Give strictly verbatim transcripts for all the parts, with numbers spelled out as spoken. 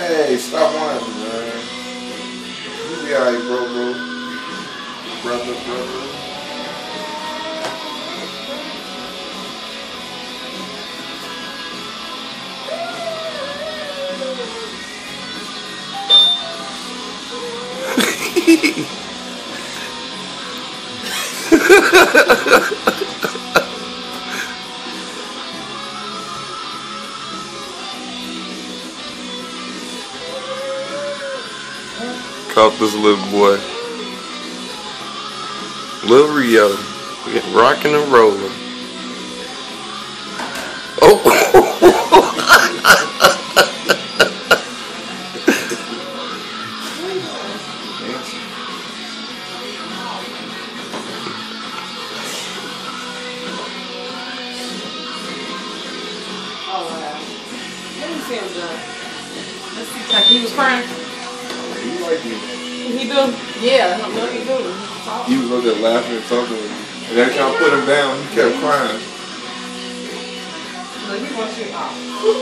Hey, stop whining, man. You be alright, bro, bro. Brother, brother. Caught this little boy. Lil Rio. Rocking and rolling. Oh! Oh wow. Let me see him done. Let's see. Like he was crying. You like me. He do? Yeah, I know he do. He was over there laughing and talking. And every time I put him down, he kept crying. Look, he wants you off.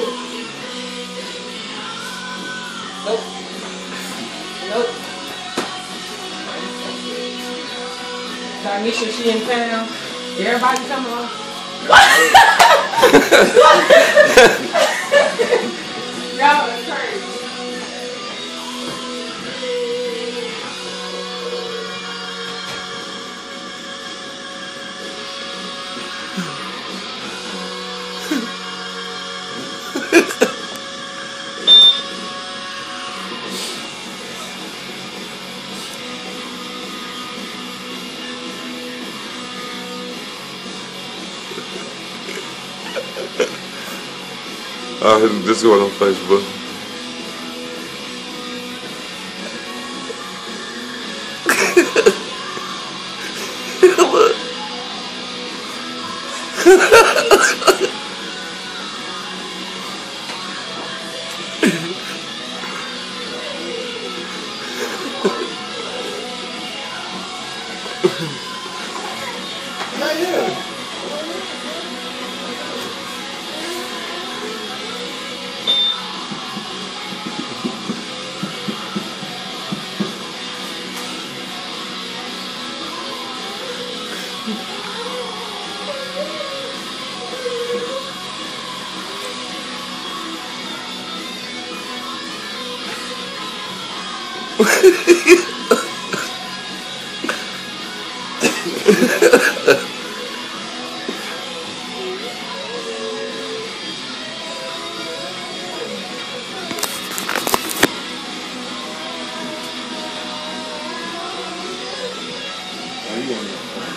Nope. Nope. Tanisha, she in town. Everybody come on. Y'all are crazy. Uh, this is going on Facebook. Look. Not yet. Are you on your phone?